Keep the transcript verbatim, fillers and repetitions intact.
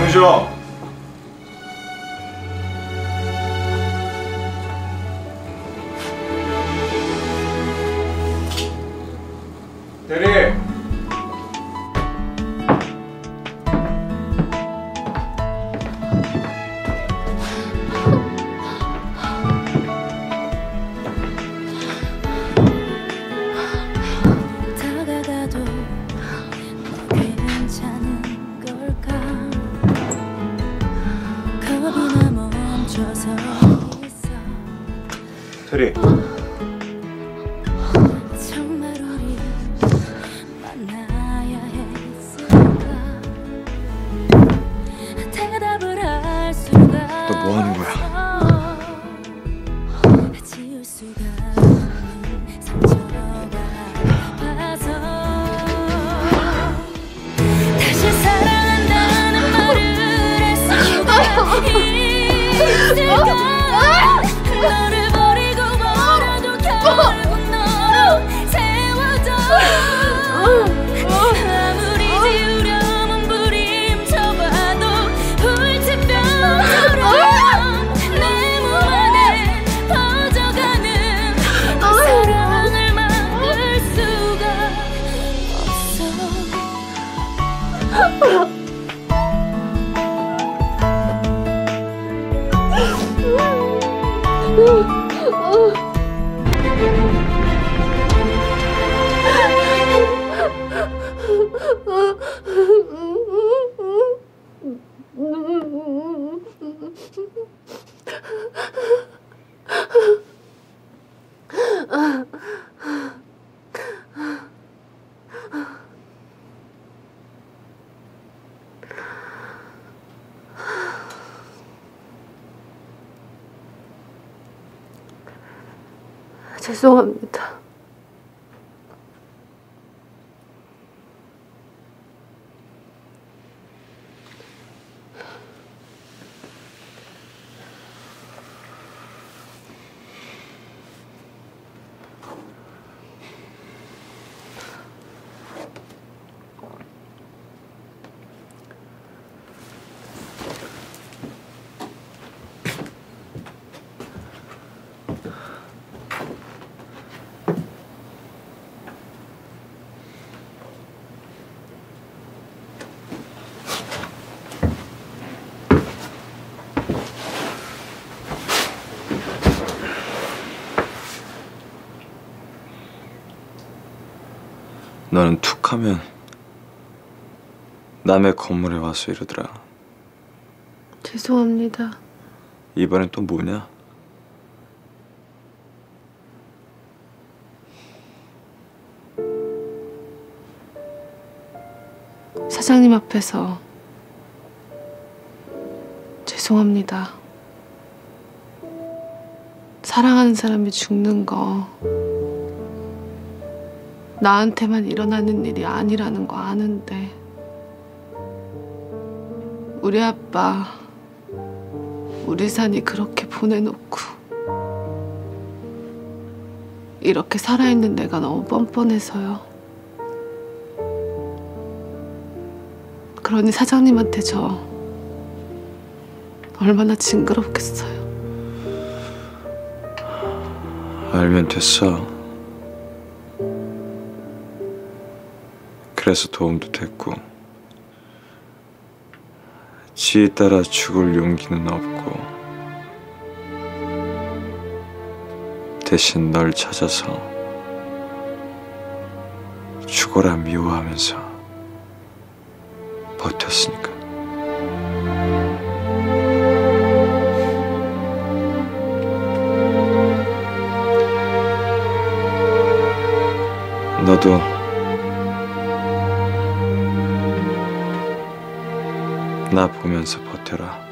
정셔. 대리. 다가가도 괜찮은 걸까? 겁이나 멈춰서 있어. 대리. 정말 우리 만나야 했을까? 대답을 할 수가 너 뭐 하는 거야? 지울 수가 없는 상처가 아파서 다시 사랑한다는 말을 할 수가 있을까? 너를 버리고 멀어도 결국 너로 세워져. 아무리 지우려면 부림쳐봐도 불치병처럼 내 몸 안에 퍼져가는 그 사랑을 막을 수가 없어. 죄송합니다. 너는 툭하면 남의 건물에 와서 이러더라. 죄송합니다. 이번엔 또 뭐냐? 사장님 앞에서 죄송합니다. 사랑하는 사람이 죽는 거 나한테만 일어나는 일이 아니라는 거 아는데 우리 아빠 우리 산이 그렇게 보내놓고 이렇게 살아있는 내가 너무 뻔뻔해서요. 그러니 사장님한테 저 얼마나 징그럽겠어요. 알면 됐어. 그래서 도움도 됐고 지 따라 죽을 용기는 없고 대신 널 찾아서 죽어라 미워하면서 버텼으니까. 너도 나 보면서 버텨라.